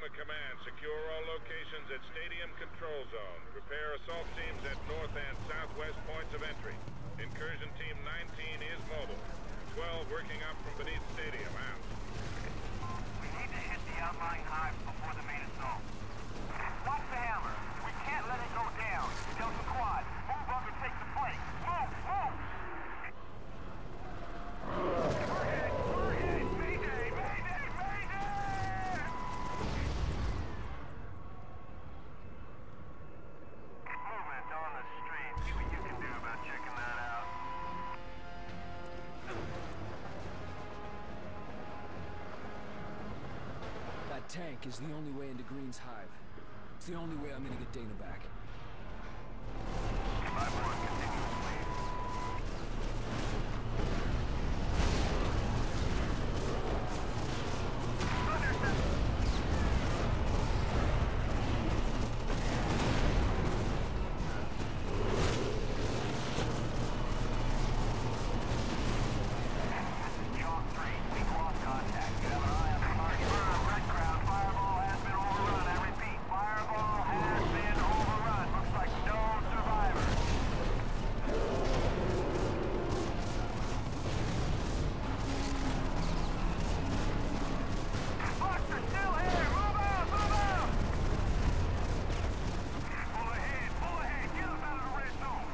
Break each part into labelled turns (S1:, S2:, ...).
S1: Lima Command. Secure all locations at Stadium Control Zone. Prepare assault teams at north and southwest points of entry. Incursion Team 19 is mobile. 12 working up from beneath Stadium. Out.
S2: We need to hit the outlying hives before the main assault. Watch the hammer. We can't let it go down. Delta Quad, move up and take the flank. Move! Move! We're hit! We're hit! Mayday! Mayday! Mayday! Movement on the street. See what you can do about checking that out.
S3: That tank is the only way into Green's hive. It's the only way I'm gonna get Dana back.
S2: 5-1, continue, please. Chalk 3, we've lost contact. You have an eye on the target. Red Crown, Fireball has been overrun. I repeat, Fireball has been overrun. Looks like no survivors. Buster, still here! Move out! Move out! Pull ahead! Pull ahead! Get us out of the red zone!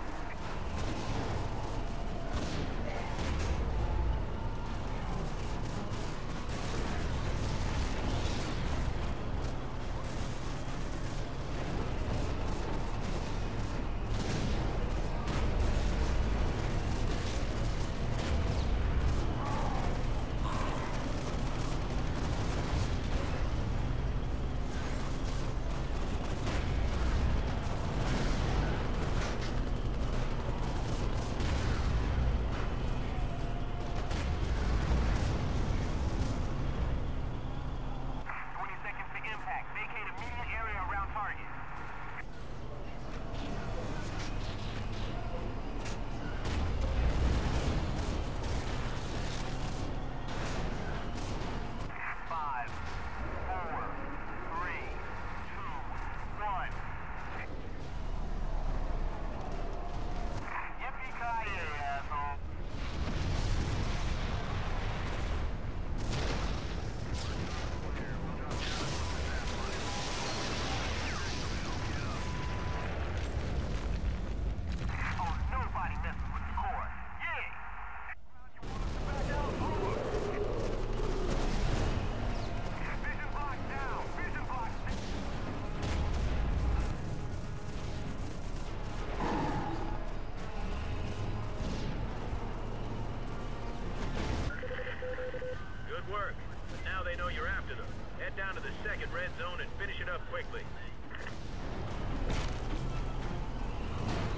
S2: Impact. Vacate immediate area around target. Five, 4, 3, 2, 1. Yippee-ki-yay, asshole. Nobody messes with the core. Yeah! You want us to back out? Over! Vision block down! Vision block down!
S4: Good work. But now they know you're after them. Head down to the second red zone and finish it up quickly.